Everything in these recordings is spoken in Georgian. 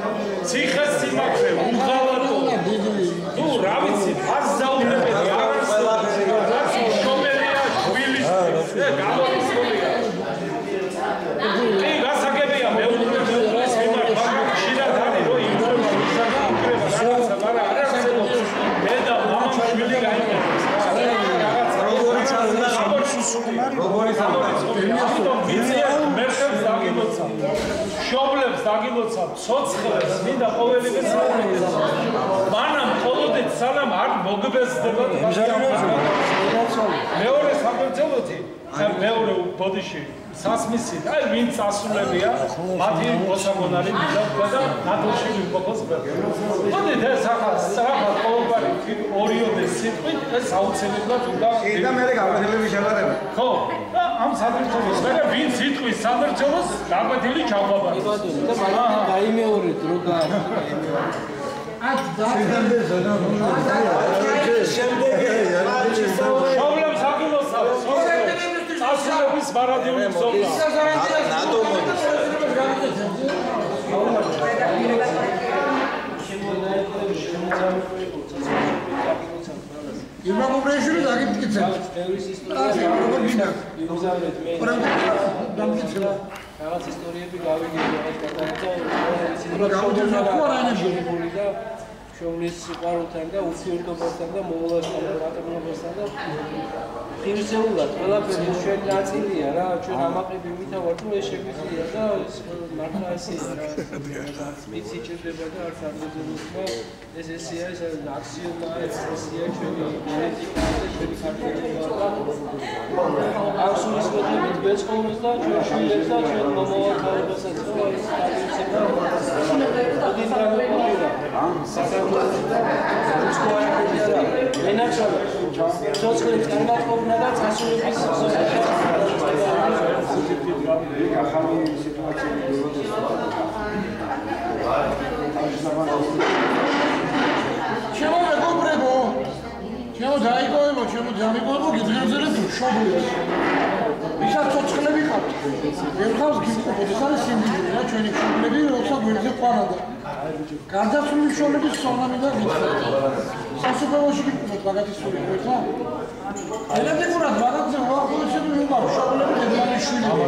ციხეს სიმაგრე უღალატო თუ რა ვიცი ფასზაუნებები არ არის შომელია თბილისში გამორიცხულია კი გასაგებია მეუღლის მიმართ მაგრამ ხშირად არის რომ ინფორმაცია რაღაცა მაგრამ არ არსებობს მე და მამამ შვილი გაიმარჯვეს შობლებს დაგილოცა ცოცხლებს მინდა ყოველივე საუბრის მანამ ყოველდღე სალამ არ მოგბეზდება მეორე სამბრძოლოთი მეორე ბოდიში სასმისი აი ვინც ასულებია მათი მოსამონარი მიდაგვდა და ნატოში ვიმყოფოს ბოდე და სახა ყოველგვარი ორიოდე სიტყვით ეს აუცილებლად უნდა და მე გაგვეთილები შეგვარება ხო ამ საბრძოლოს მე ვინც იტყვის საბრძოლოს დაგვეთილი ჩავყობა გაიმეორე დრო შობლებს აგილოსა ასულების მარადიული ზონა ნატო მოდის იმამობრეშვილი დაგიფიქრე. ეურის ისტორია როგორ გინდა? იმზავრეთ მე. დამკითხება. რაღაც ისტორიები გავიგე რაღაც გადაიცა. გავუძინო ყურანები და შოვნის სიყვარულთან და ურთიერთობასთან და მოულოდნელ რატებნობასთან და ღირსეულად ყველაფერი ჩვენ ნაწილია რა ჩვენ ამაყები მითავართ რომ ეს შეგვიძლია და მართლა ესეა რა მიცი ჭირდება და არც აღძლებულობა ეს ესეა ეს აქსიომა ეს ესეა ჩვენი გენეტიკა და ჩვენი ქართულობა აღსულისმეტებით ბეწყოვნოს და ჩვენ შვილებს და ჩვენ მომავალთალებასაც რომ ეს სტატუსება ოდით გამოყოფილა ენაჩალ ცოცხლებს კარგად ყოფნა და წასულების ახალი სიტუაციები ჩემო მეგობრებო ჩემო დაიგოებო ჩემო დამიგოებო გიძღებზელეთ შობლებს ვისაც ცოცხლები ხართ ერთხელს გიყვებოდ ეს არის სიმდიდრე რა ჩვენი შობლები როცა გვერდზე ყვანოდა გარდაცვლილი შობლების სონამი და გიყვებოდ სასუპეროში გიყვებოდ მაგათისური ხოთა ელემენტურად მაგათზე უახლოესები ვიყავ შობლები დედმამის შვილები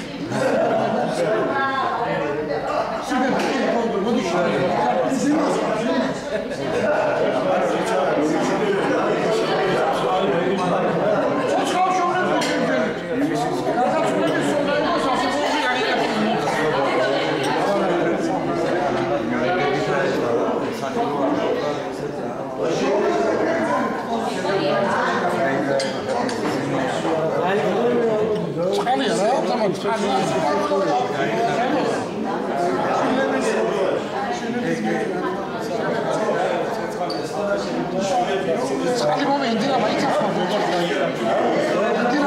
სიგეთი მოდი Скажи, мама, Индира, мои царства, Индира,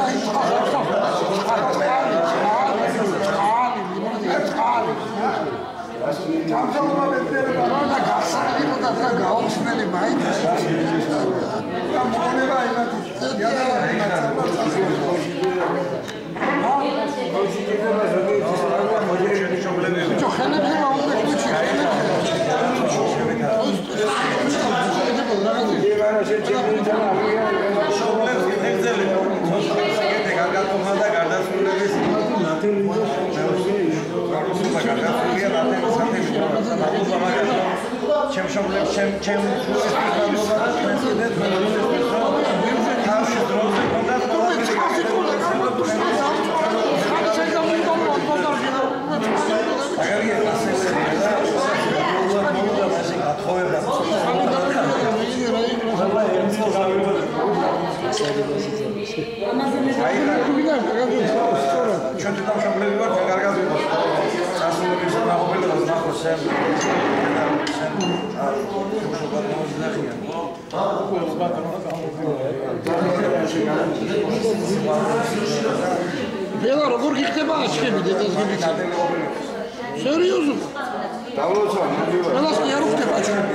Bela, როგორ გიხდება აჩქები დედასგები? სერიოზულად? დავლოცვა, მოდივა. ყველას კი არ უხდება აჩქები.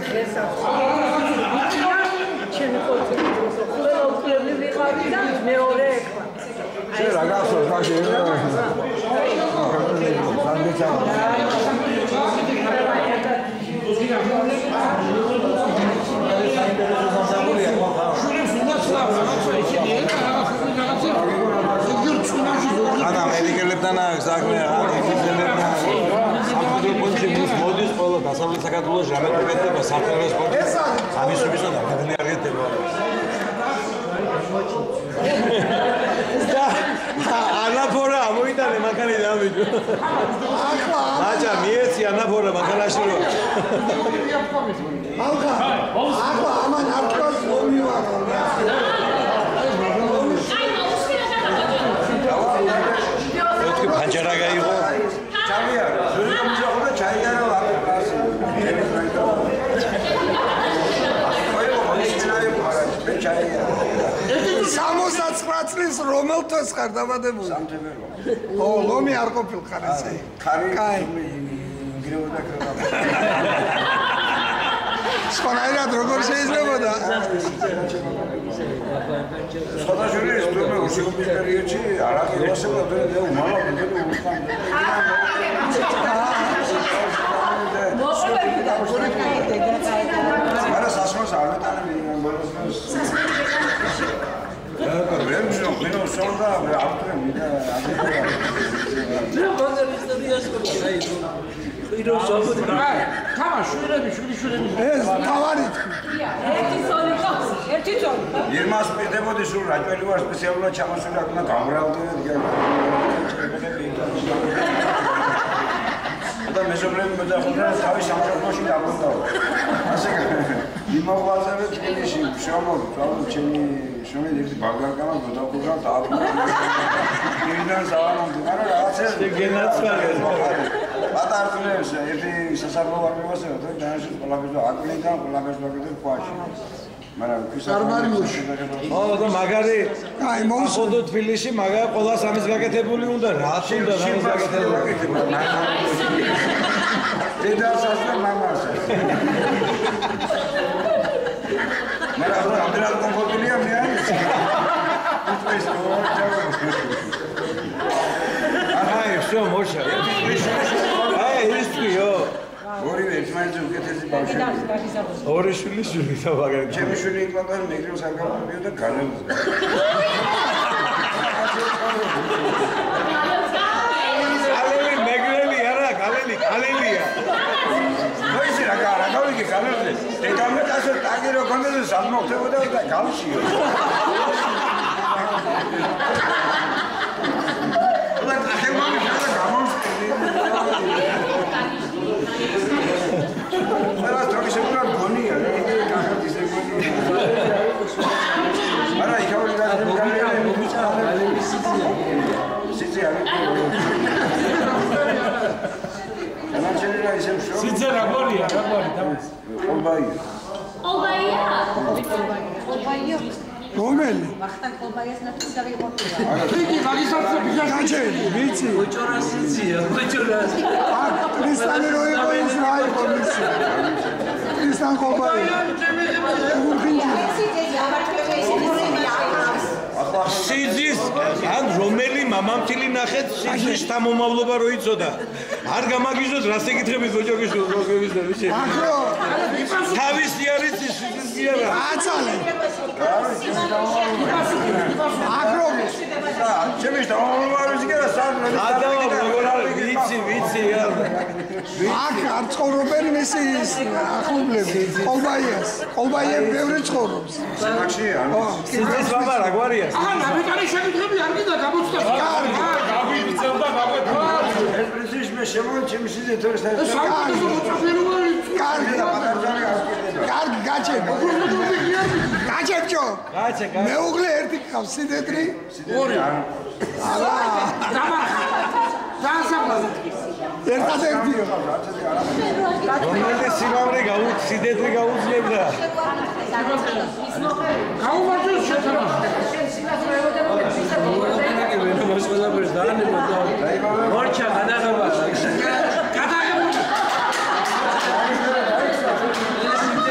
ჩემი კოჩი ყველა უფლები ვიყავი და მეორე ეხლა. შენ რა გახსოვს მაგ Ana medikelepdan sakhme medikelepdan სამხედრო პუნქტში მოდის ყველა დასავლეთ საქართველოს რამეთებება საფრანგეთის პუნქტი ამისუბისო და გადაიარგეთება ანაფორა მოიტანე მანქანი დავიჯო აჭა მიეცი ანაფორა მანქანაში რო ახლა ამან არქოს მომივარო თქი პანჯარა გაიღო ჩავია ზურგის ხოდა ჩაიგარა ლაპარაკი ერთი 69 წლის რომელ თვეს ხარ დაბადებული? სამთებერვალო. ო, ლომი არ ყოფილ ხარ ესე. ხარი კაი. ინგრეოდა ქრება. სხვანაირად როგორ შეიძლებოდა? სხვადასხვა ის თურმე უშუალო პერიოდში არ აღიარებოდა და უმალო მიგები უსთან. არა სასმოს არ მეტანები ბოლოს. ვერმჟო მენო სონდა ავტრემი და თამა შვილები ეს თავარით ერთი ზოლი. ირმას პირდებოდი სულ რაჭველი ვარ სპეციალურად ჩამოსული აქ უნდა გამრავლდე და მეზობლები მოძახდნენ თავის სამშობლოში დაბრუნდაო. ასე იმოღვაწევე თბილისში შრომობ ჩემი შრომი ერთი ბაგარკამა გადავყურა და იმიდან ზავანამდე არა რაღაცა გენაცვალეს პატარწნებს ერთი სასარგებლო ვარმევასე და დანიშნულ ყველაფერს აკლიდან ყველაფერს ვაკეთებ ქვაში. მაგრამ სარმარილოში. ო და მაგარი აი მოუსწრო ხოდო თბილისში მაგა ყველას ამის გაკეთებული უნდა რა თუნდა ამის გაკეთებული დედასაც და მამასაც. მაგრამ ამდენად კომფორტულია მე არის. აი всё მოშა აი ის თვიო ორივე ერთმანეთს უკეთესი ბავშვები. ორი შვილი და მაგარი ჩემი შვილი იყვნა მეგრელს არ გავყურებიო და გალენს. გალელი მეგრელი არა გალელია მოიცი რა გავიგე გალენზე. დედამეთ ასე ტაგი რო კონდეს სამოხდებოდა და გავშიო. და ახემანი და გამოსწრები. არა ტროგიშებურა გონია, იგი კახეთის გონია. არა იქაური გალენზე მიწა სიცია. სიცე რა გორია დამის. ყოლბაია. ოლბაია. რომელი? ვახტანგ ოლბაიას ნაცვლად გავიყოფილა. იგი მაგისაც ბიჭი ვიცი ოჭორასიცია ოჭორას კრისტანი რო იყო ის რა იყო მისი კრისტან ყოლბაი სიძის ან რომელი მამამთილი ნახეთ სიძის თამომავლობა რო იცოდა არ გამაგიჟოთ რას ეკითხებით გოჯოგის გოგების და ვიცი აკრო თავისი არის სიძის კი არა აცალე აკრო ჩემი დავამოვარვისი კიდე სამ ადავა როგორ არის ვიცი არა აქ არ ცხოვრობენ მისი ახლობლები ყოლბაიები ბევრი ცხოვრობს სამახშია სიძის ბაბა რა გვარია აა ნაბიკარი შეკითხები არ გინდა გამოცდა გავიწევ და გავეთქვა. ეს პრინციპი მე შემოჩემი სიძე თორე კარგი გაჩებჭო მეუღლე ერთი გავს სიდეტრი ორი არა ერთადერთიო რომელი სიმამრე სიდეტრი გაუძლებდა გაუმარჯოს შეცდომა მორჩა გადაღება გადაღებული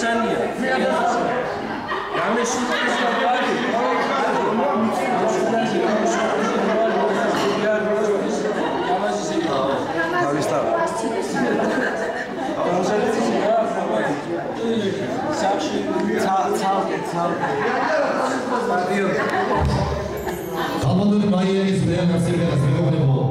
Sania. Yamesh Kalmadık bayiyeniz veya nasibiniz ne bu?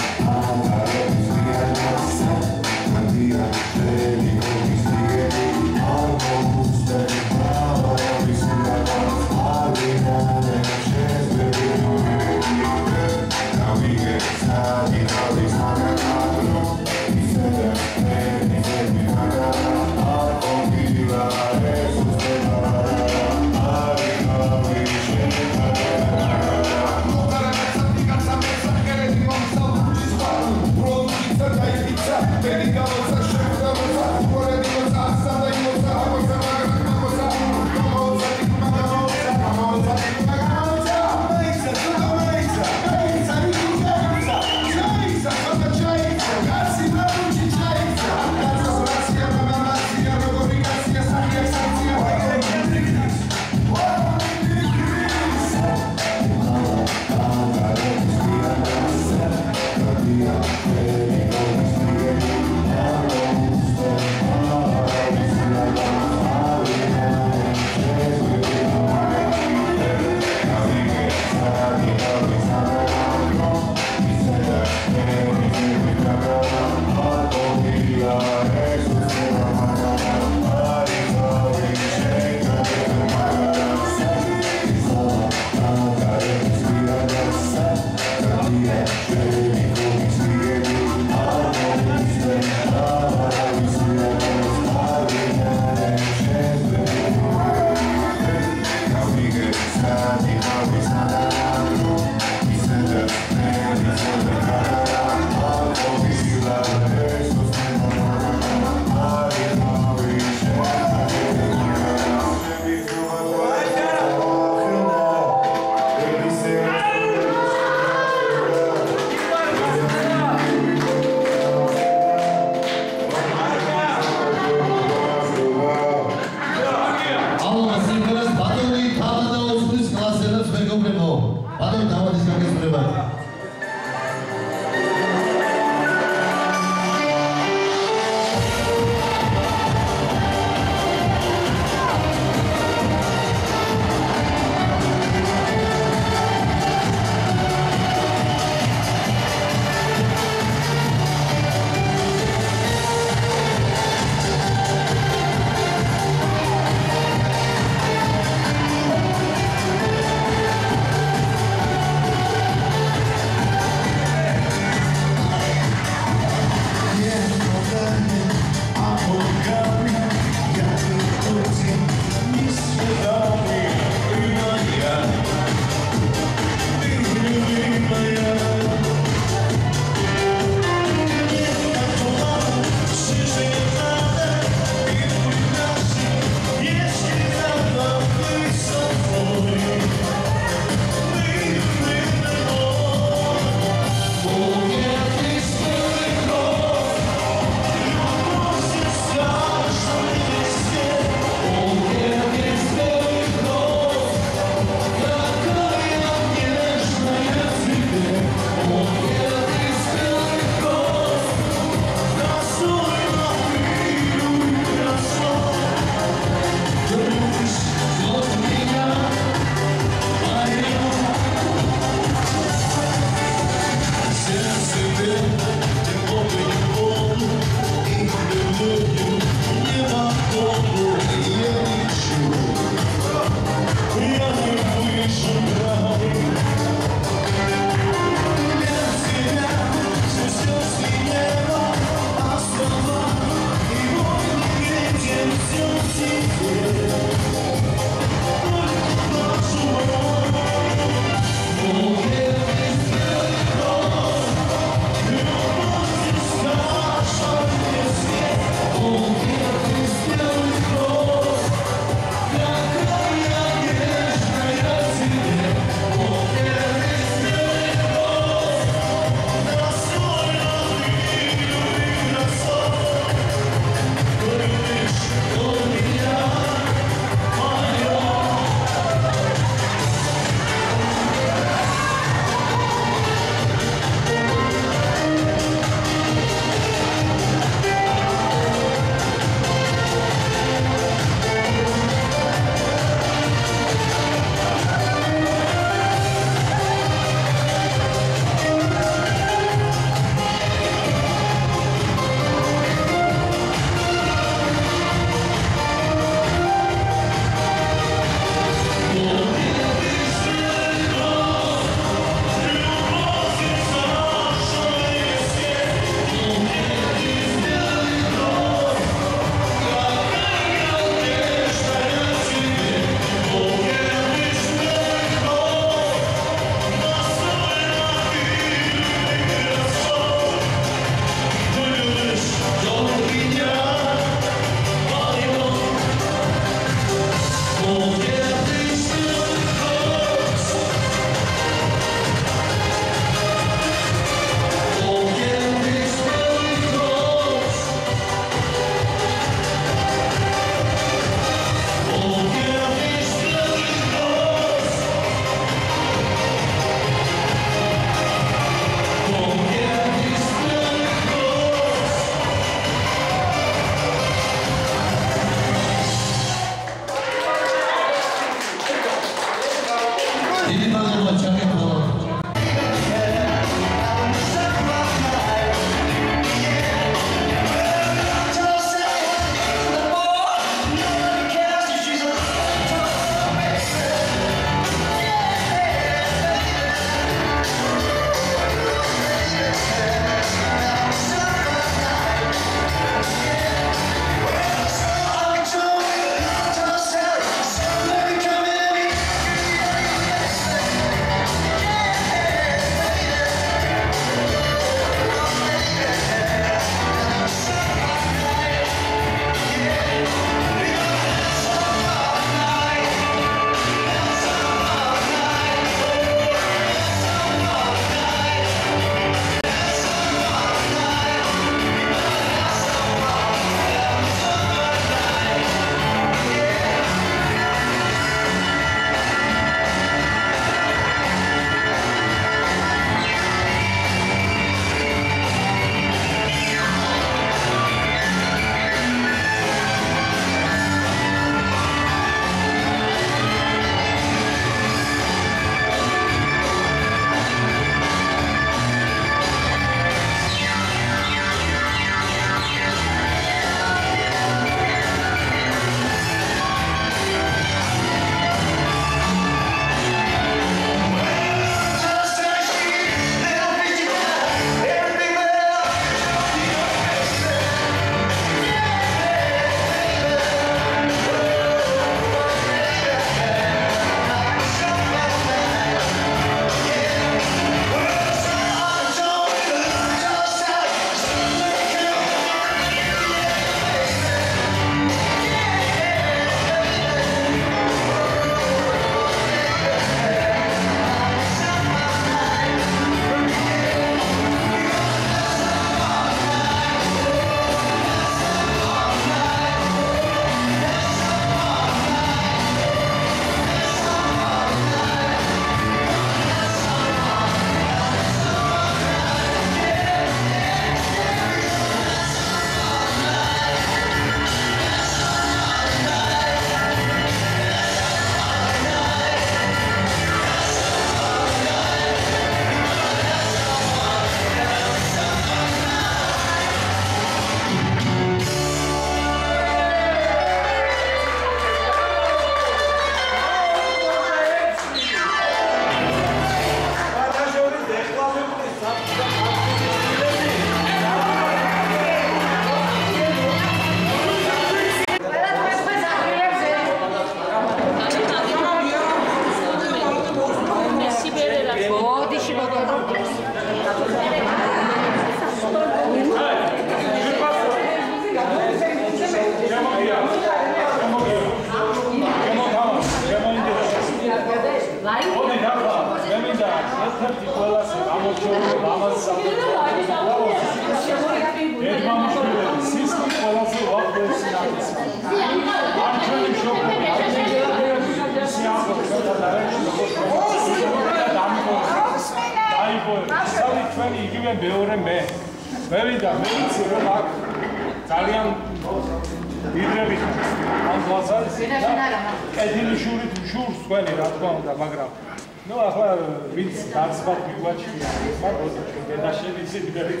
მეორე მე ვიდა მე ვიცი რომ აქ ძალიან დიდრები ამ გვაზარს კედილი შურით შურს თქვენი რა თქმა უნდა მაგრამ ნუ ახლა ვინც დაცბად მიგვაჩნია მაგრამ დედაშენი ძიდებით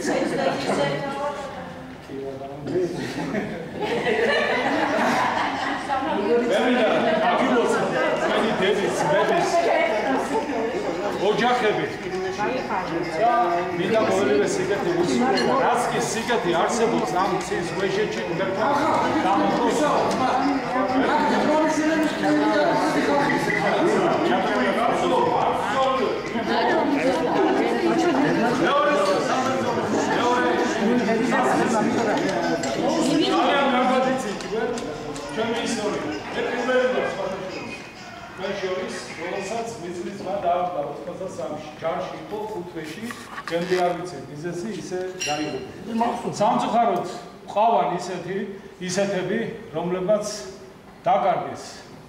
ვერა აგილოს თქვენი დედის ბების ოჯახები მინდა ყოველივე სიკეთე უსურვება რაც კი სიკეთე არსებობს ამ ცის გვეშეთში უნდა გამოხოს ჩემი ისტორია მე პირველი მე შორის რომელსაც მიწის მა დაავდა 83-ში ჯარში იყო 5 თვეში გემდი არ ვიცი მიზესი ისე დაიღო სამწუხაროდ ყავან ისეთები რომლებაც დაკარგეს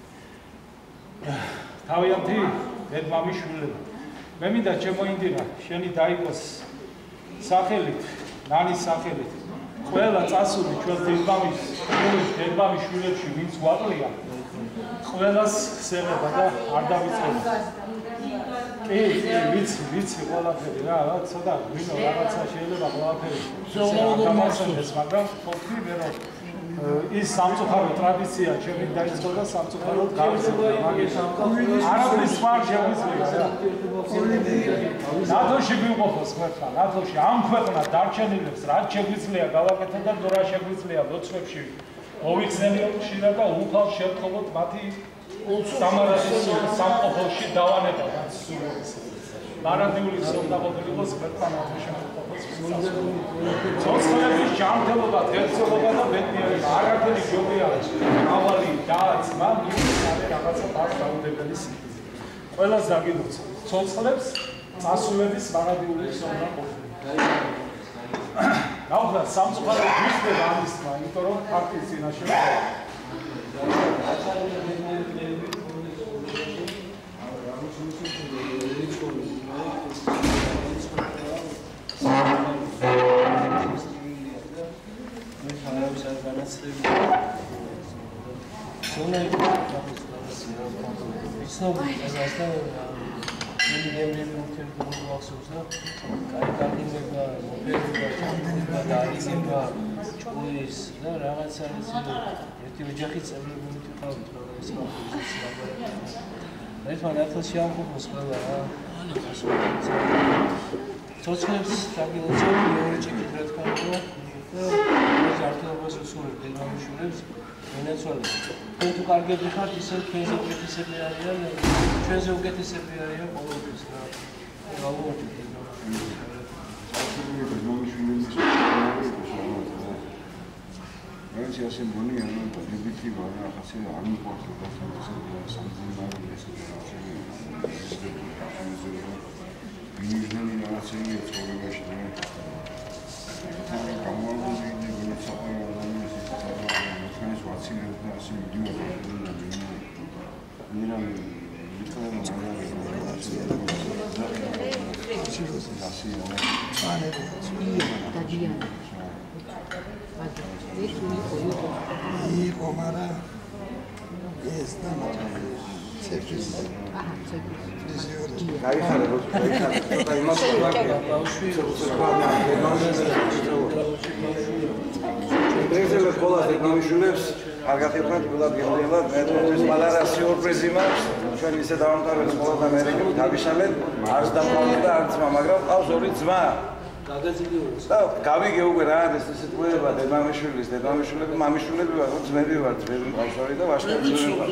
თავიანთი დედმამის შვილები მე მინდა ჩემოინდირა შენი დაიყოს სახელით ნანის სახელით ყველა წასული ჩვენ დედმამის შვილებში ვინც გვაყლია ყველას ხსენება და არ დავიწყება. კი, ვიცი ყველაფერი რა, ცოტა ვინო რაღაცა შეიძლება ყველაფერი. გამახსენდეს, მაგრამ თქო მე რომ ის სამწუხარო ტრადიცია ჩემი დაიწყო და სამწუხაროდ გავიზარდა. არაფრის სხვა შეგვიძლია. ნათოში ვიმყოფოს ხერხა, ნათოში ამ ქვეყნად დარჩენილებს რაც შეგვიძლია გავაკეთოთ და რა შეგვიძლია ლოცვებში მოვიხსენიოთ ხშირად და უხალ შევთხოვოთ მათი სამარადის სამყოფოში დავანებოთ სულს. მარადიული სოფლაბოთი იყოს ქვეყანაში შემოყოფოს. სოციალიზმის ჯანმრთელობა, ღირსება და ბედნიერება არაფერი ჯობი არის. ავალი დააცმა მისცადე რაღაცა დასაუდებელი სიტყვი. ყველას დაგინოც. სოციალებს წასულების მარადიული სოფლაბოთი. Now, სამწუხარო გვიხდება ამის თქმა, იმიტომ რომ ფაქტის წინაშე გავიგე უკვე რა ეს სიტყვება დედმამიშვილები მამიშვილები ვარ ძმები ვარ ძმები ბავშვები და ვაჟკაცები ვარ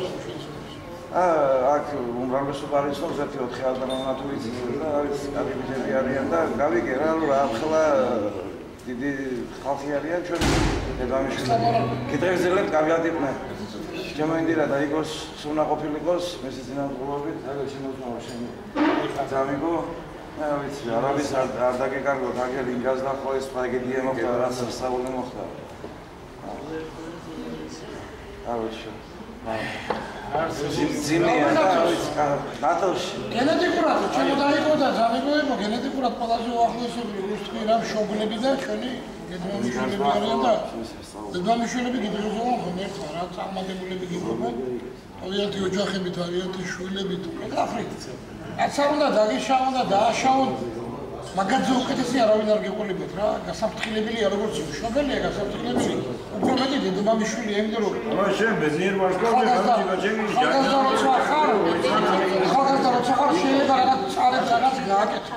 აქ უმრავლესობა არის რომ 1-4 ადამიანი თუ იცის და არის კარგი ბიჭები არიან და გავიგე რა ახლა დიდი ხალხი არიან ჩვენ დედმამიშვილები კითხვებზელებთ გავიადიყვნენ შემოინდირა და იყოს სუნა ყოფილიყოს მესის ძინავდღურობით აგერ შემოწმავა შენი ძამიგო ვიცი, არაბის არ დაგეკარგოთ, აგერ ინგას დახო ეს ტრაგედია მოხდა, რაც სწავლული მოხდა. ძიმეა და ნატოში. გენეტიკურად ჩემო დაიგო და ზამეგოებო გენეტიკურად ყველაზე უახლოესები რუსთი რამ შოგლები და ჩვენი გედმამიშვილები არიან და გედმამიშვილები გიბროზოვან ხომ ერთხელ რა წარმატებულები გიბრობენ თავიანთი ოჯახებით არიანთი შვილებით გაფრით აცა უნდა დაგიშავონ და დააშავონ მაგაზე უკეთესი არავინ არ გეყოლებათ რა გასაფრთხილებელია როგორც მშობელია გასაფრთხილებელი უფრო მეტი დედმამიშვილია იმიტომ რომ შენ ბეზნიერ ვარსკვლავზე გამიჯეჭები ხალხასთან როცა ხარ შეიძლება რაღაც წარებს რაღაც გააკეთო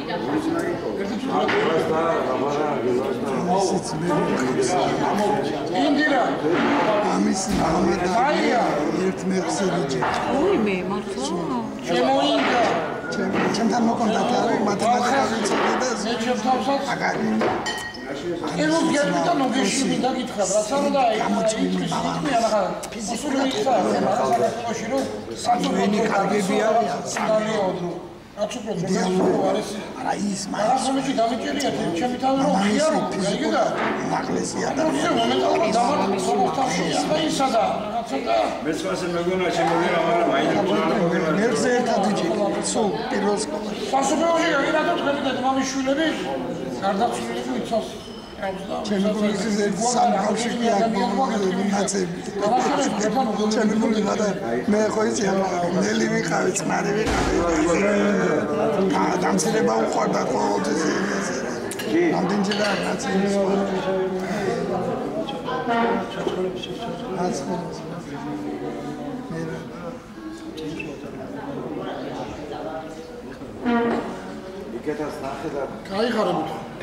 ინდირა ამის მამა და აია ერთ მეხსედიჭე ოიმე მართლა შემოინდა ჩემთან მოკონდათა მათემატიკაში ცოდნა და მე ჩემთანსაც აგარი ეროს გეტყვი ნოგეში მინდა გითხრა რაცა რომ და ის რა ფიზიკური მიხსა საქართველოში რომ საჭმელი კარგები არიან სანდალიოდრო რაც უფრო ძველი არის არა ის მაინც ამაში დამიჭერია ჩემი თავი რომ ხიარო იგი და ნაკლესი ანუ ადამიანი მომენტალურად დამარცხებულია და ისა და რაღაცა და მეც ასე მეგონა შემოგერა მაგრამ მაინც მოგერა მერზე ერთად იჭი სულ პირველ სკოლაში სასופეოში გაგინათო თქვენი დედმამიშვილები გარდაცვლილები ვიცავს ჩემი გულისზე სამხალხი აქ ჩემი გულისა და მე ხო იცი ნელი ვიყავი წმარი ვიყავი დამცირება უყვარდა ყოველთვის ამდენჯერა რაც გაიხარებთ